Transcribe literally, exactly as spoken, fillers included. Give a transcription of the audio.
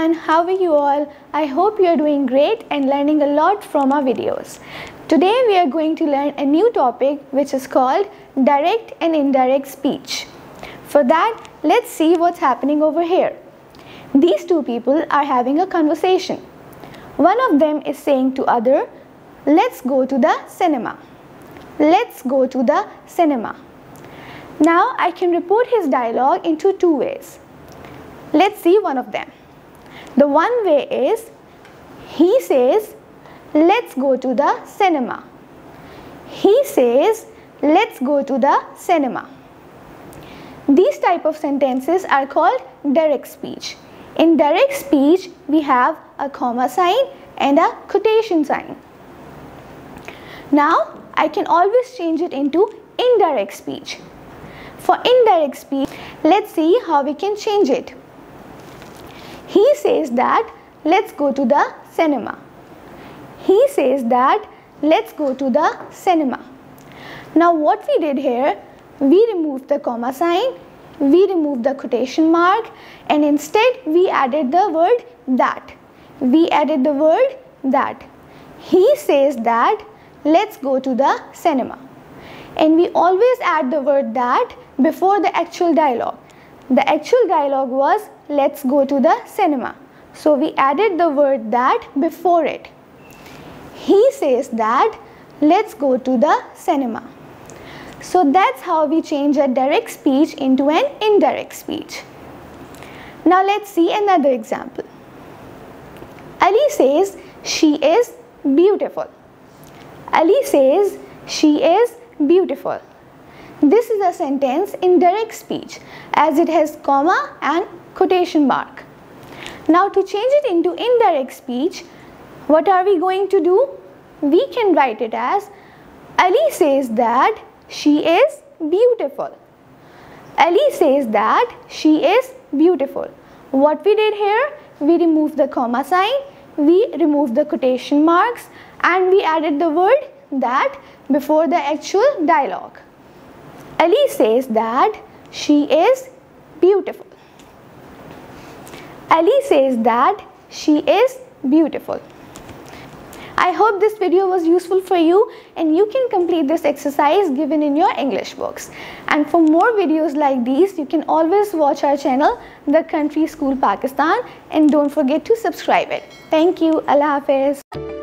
everyone, how are you all? I hope you are doing great and learning a lot from our videos. Today we are going to learn a new topic which is called direct and indirect speech. For that, let's see what's happening over here. These two people are having a conversation. One of them is saying to other, let's go to the cinema. Let's go to the cinema. Now I can report his dialogue into two ways. Let's see one of them. The one way is, he says, let's go to the cinema. He says, let's go to the cinema. These type of sentences are called direct speech. In direct speech, we have a comma sign and a quotation sign. Now, I can always change it into indirect speech. For indirect speech, let's see how we can change it. He says that, let's go to the cinema. He says that, let's go to the cinema. Now what we did here, we removed the comma sign, we removed the quotation mark, and instead we added the word that. We added the word that. He says that, let's go to the cinema. And we always add the word that before the actual dialogue. The actual dialogue was, let's go to the cinema. So we added the word that before it. He says that, let's go to the cinema. So that's how we change a direct speech into an indirect speech. Now let's see another example. Ali says, she is beautiful. Ali says, she is beautiful. This is a sentence in direct speech as it has comma and quotation mark. Now to change it into indirect speech, what are we going to do? We can write it as, Ali says that she is beautiful. Ali says that she is beautiful. What we did here, we removed the comma sign, we removed the quotation marks, and we added the word that before the actual dialogue. Ali says that she is beautiful. Ali says that she is beautiful. I hope this video was useful for you and you can complete this exercise given in your English books. And for more videos like these, you can always watch our channel, The Country School Pakistan, and don't forget to subscribe it. Thank you. Allah Hafiz.